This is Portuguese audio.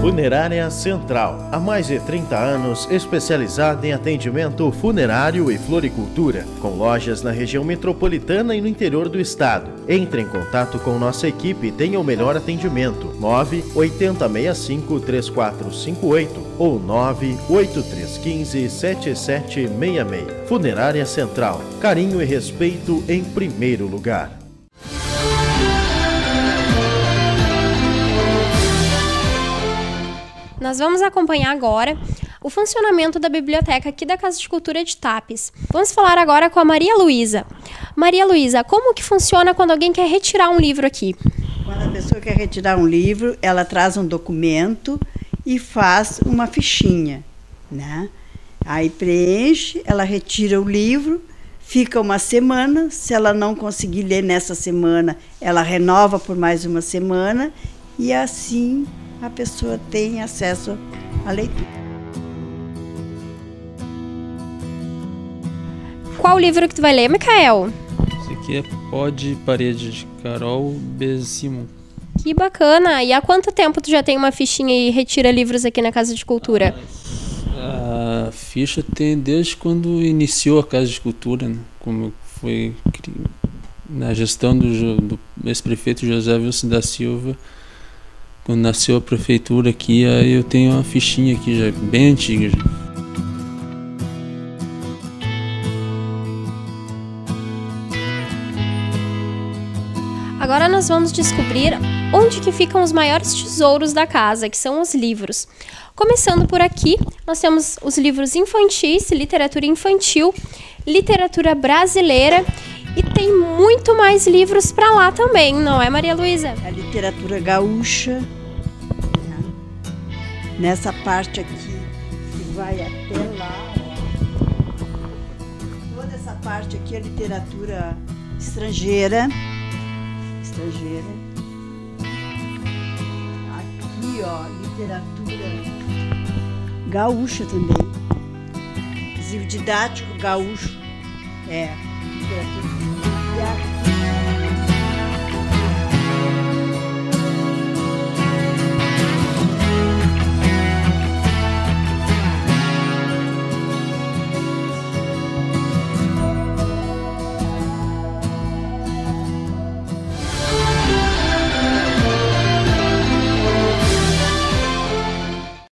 Funerária Central, há mais de 30 anos especializada em atendimento funerário e floricultura, com lojas na região metropolitana e no interior do estado. Entre em contato com nossa equipe e tenha o melhor atendimento. 98065-3458 ou 98315-7766. Funerária Central, carinho e respeito em primeiro lugar. Nós vamos acompanhar agora o funcionamento da biblioteca aqui da Casa de Cultura de Tapes. Vamos falar agora com a Maria Luísa. Maria Luísa, como que funciona quando alguém quer retirar um livro aqui? Quando a pessoa quer retirar um livro, ela traz um documento e faz uma fichinha, né? Aí preenche, ela retira o livro, fica uma semana. Se ela não conseguir ler nessa semana, ela renova por mais uma semana e assim a pessoa tem acesso à leitura. Qual livro que tu vai ler, Micael? Esse aqui é Pó de Parede, de Carol Bezimo. Que bacana! E há quanto tempo tu já tem uma fichinha e retira livros aqui na Casa de Cultura? A ficha tem desde quando iniciou a Casa de Cultura, né? Como foi na gestão do ex-prefeito José Wilson da Silva. Quando nasceu a prefeitura aqui, aí eu tenho uma fichinha aqui já bem antiga. Já. Agora nós vamos descobrir onde que ficam os maiores tesouros da casa, que são os livros. Começando por aqui, nós temos os livros infantis, literatura infantil, literatura brasileira e tem muito mais livros para lá também, não é, Maria Luísa? A literatura gaúcha, né? Nessa parte aqui que vai até lá, ó. Toda essa parte aqui é literatura estrangeira. Aqui, ó, literatura gaúcha também. Livro didático gaúcho. Literatura.